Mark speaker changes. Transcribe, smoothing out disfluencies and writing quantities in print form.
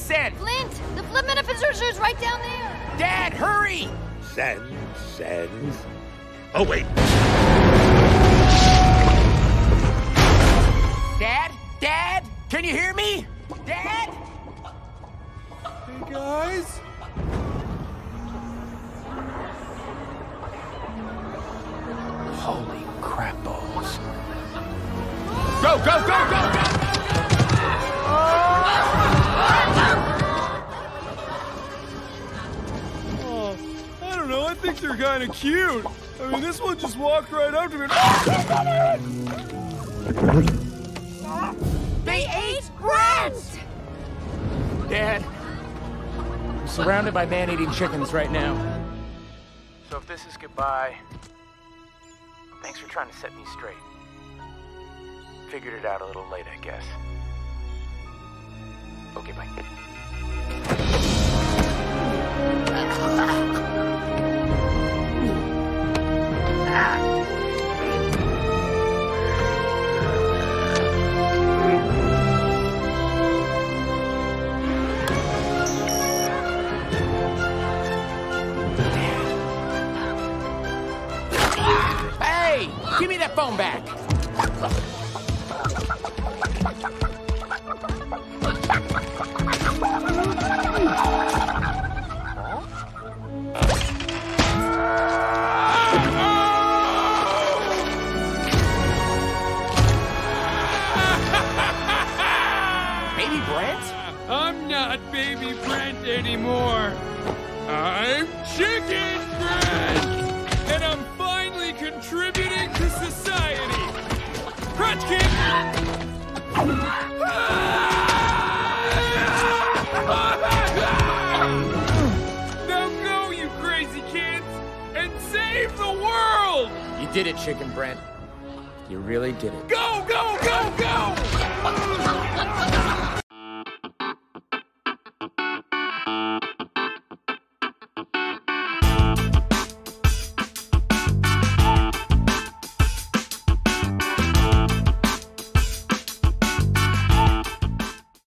Speaker 1: send?
Speaker 2: Flint, the Flint manifester's right down there.
Speaker 1: Dad, hurry!
Speaker 3: Send. Oh, wait.
Speaker 1: Dad, can you hear me? Dad?
Speaker 4: Hey, guys.
Speaker 1: Holy crap balls. Go!
Speaker 4: Oh, I don't know. I think they're kind of cute. I mean, this one just walked right up to me.
Speaker 1: They ate Brent! Dad, I'm surrounded by man-eating chickens right now. So if this is goodbye, thanks for trying to set me straight. Figured it out a little late, I guess. Okay, bye. Hey, give me that phone back. Baby Brent?
Speaker 4: I'm not Baby Brent anymore. I'm Chicken Brent! And I'm finally contributing to society. Crunch kick! Now go, you crazy kids, and save the world!
Speaker 1: You did it, Chicken Brent. You really did it.
Speaker 4: Go, go,